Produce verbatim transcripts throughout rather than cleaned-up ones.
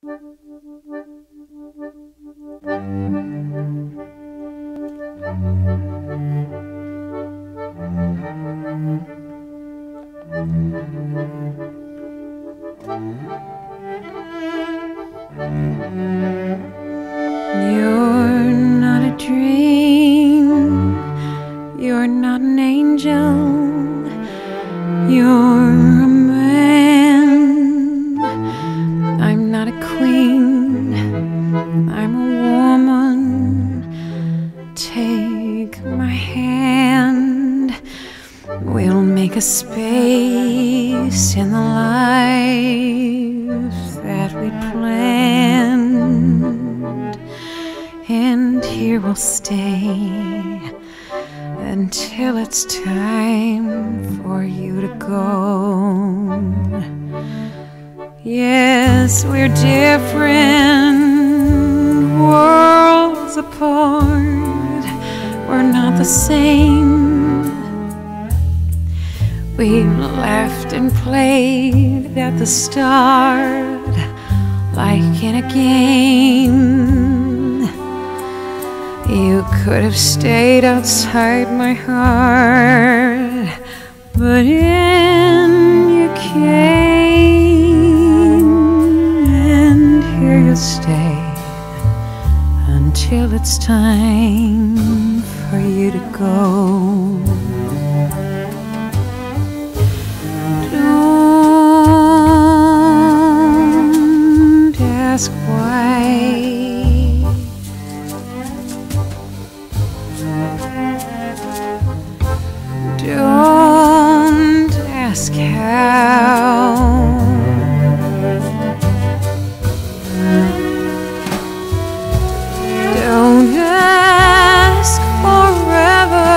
You're not a dream, you're not an angel, you're a man. I'm not a queen, I'm a woman. Take my hand, we'll make a space in the life that we planned, and here we'll stay until it's time for you to go. Yes, we're different worlds apart, we're not the same. We laughed and played at the start like in a game. You could have stayed outside my heart, but in you came, and here you'll stay until it's time for you to go. Don't ask why. Don't ask how. Don't ask forever.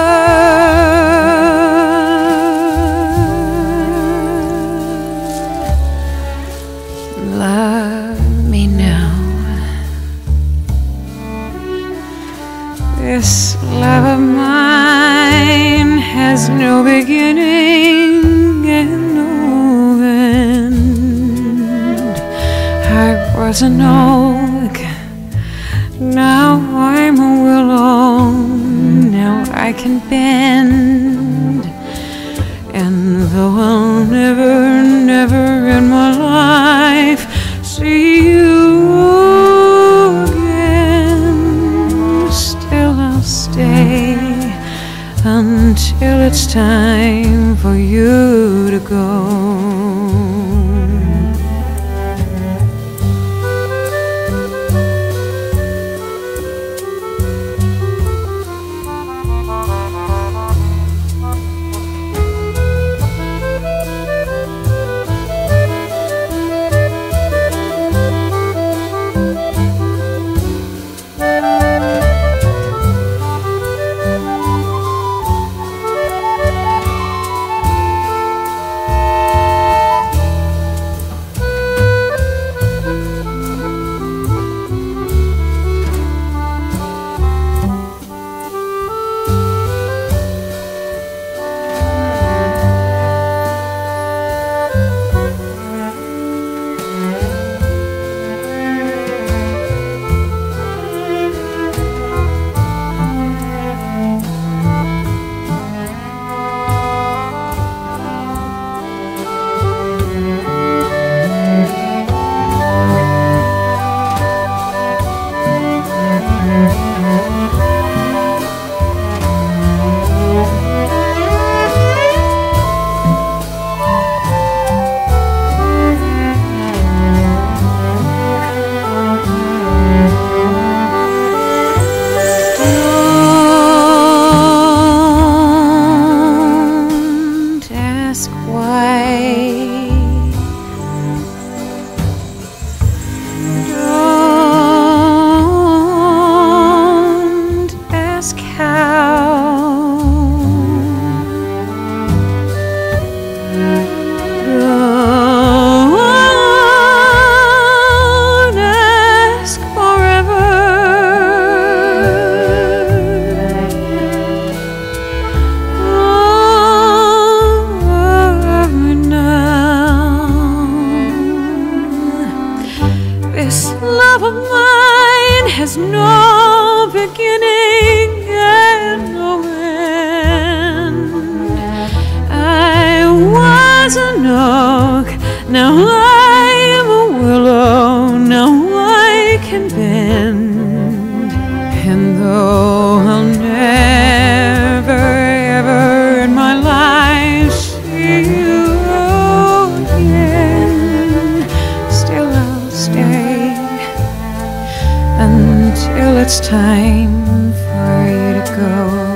Love me now. This love of mine has no beginning and no end. I was an oak, now I'm a willow. Now I can bend, and though I'll never, never in my life see you again, still I'll stay until it's time for you to go. love of mine has no beginning and no end. I was an oak, now I am a willow, now I can bend. And though I'll never ever in my life see you again, still I'll stay until it's time for you to go.